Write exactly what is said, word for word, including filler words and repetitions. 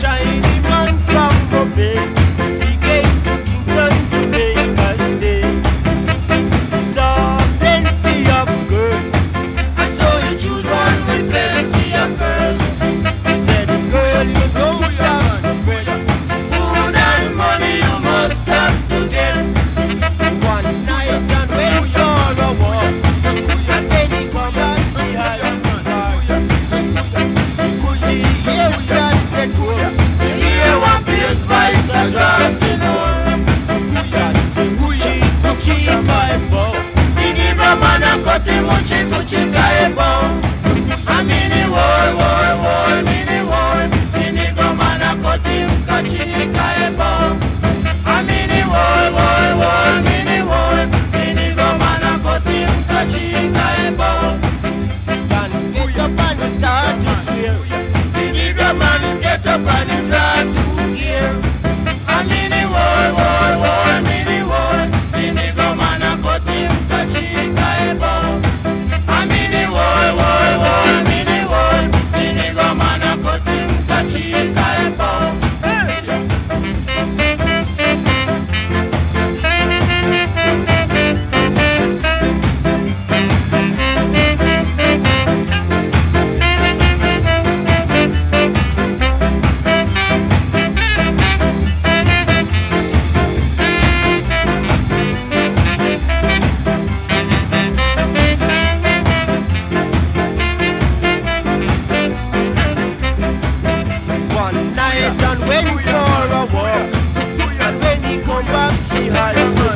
Hoochy Koochy Karpo. A mini war, war, war, mini war. Mini go man a cut him Koochy Karpo. A mini war, war, war, mini war. Mini go man a cut him Koochy Karpo. Can get up and start to swear. Mini go man get up and start to hear. A mini war, war, war, mini war. Mini go man a cut him Koochy Karpo. A mini war, war, war, mini war. Mini go man a cut him Koochy Karpo. One night and went for a walk, and when he come back he had